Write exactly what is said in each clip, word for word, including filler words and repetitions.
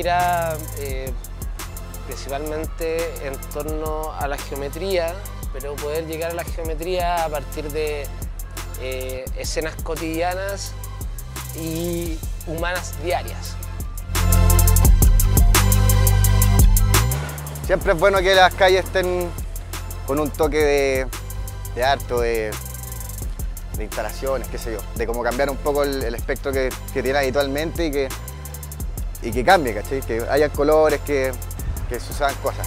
inspira eh, principalmente en torno a la geometría, pero poder llegar a la geometría a partir de eh, escenas cotidianas y humanas diarias. Siempre es bueno que las calles estén con un toque de, de arte, de, de instalaciones, qué sé yo, de cómo cambiar un poco el, el espectro que, que tiene habitualmente y que, y que cambie, ¿cachai? Que haya colores, que, que sucedan cosas.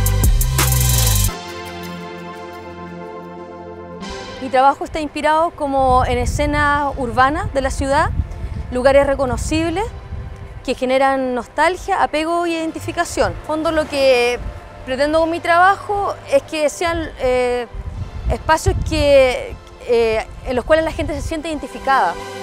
Mi trabajo está inspirado como en escenas urbanas de la ciudad, lugares reconocibles que generan nostalgia, apego y identificación. En fondo, lo que pretendo con mi trabajo es que sean eh, espacios que, eh, en los cuales la gente se siente identificada.